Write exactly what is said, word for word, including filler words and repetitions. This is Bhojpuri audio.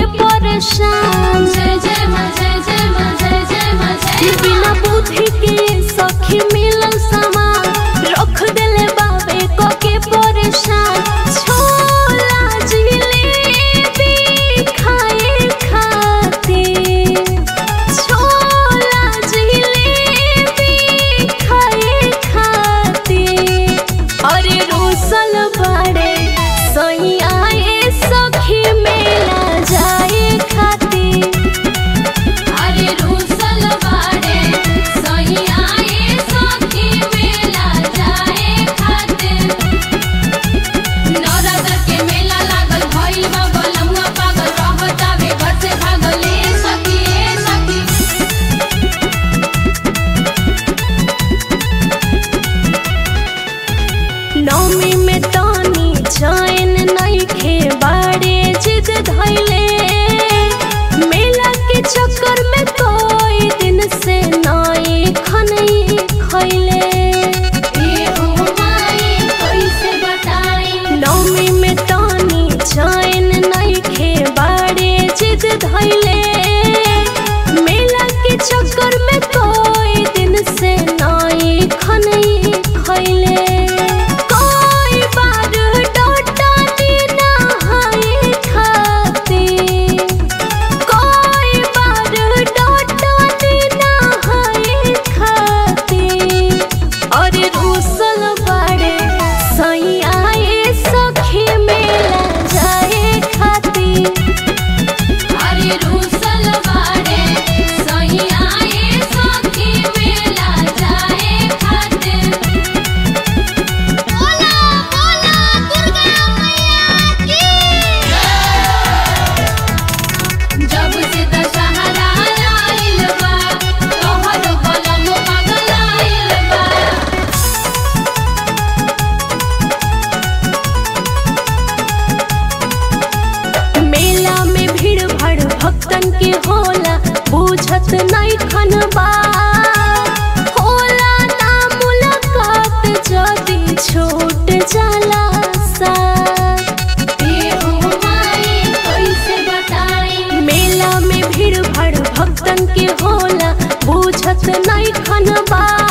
के परेशान। जय जय मां जय जय मां जय जय मां जय बिना बुद्धि के सखी मिलल सामान रख देले बाबे को के परेशान। छोला जिलेबी खाए खातिर, छोला जिलेबी खाए खातिर अरे रोसल बड़े सही आए सखी मेला जाए खातिर। अरे रूसल बाड़े सही आए सखी मेला जाए खातिर। नवरात्र के मेला लागल भइल बा बलमुआ पागल रहतावे घर से भागल ए सखी ए सखी। नौमी में तानी चैन नइखे बाड़े जिद धइले। मेला के चक्कर में कोई दिन से नाई खनई खइले। ए ओ माई कैसे बताई। नौमी में तानी चैन नइखे बाड़े जिद धइले। मेला के चक्कर में कोई दिन से नाई खनई खइले। कोई बार डोटा दीना हाय खातिर, कोई बार डोटा दीना हाय खातिर अरे रूसल बड़े सही आए सखी मेला जाए खातिर। अरे रूसल बाड़े सही आए सखी मेला जाए खातिर। बोला बोला दुर्गा मैया की जब से दशहरा आइल बा तोहर बलम पागल आइल बा। मेला में भीड़ भाड़ भक्तन के होला बुझत नहीं खनबा। होला ना मुलाकात जदी छूट जाला सा। ए ओ माई कैसे बताई। मेला में भीड़ भाड़ भक्तन के होला बुझत नहीं खनबा।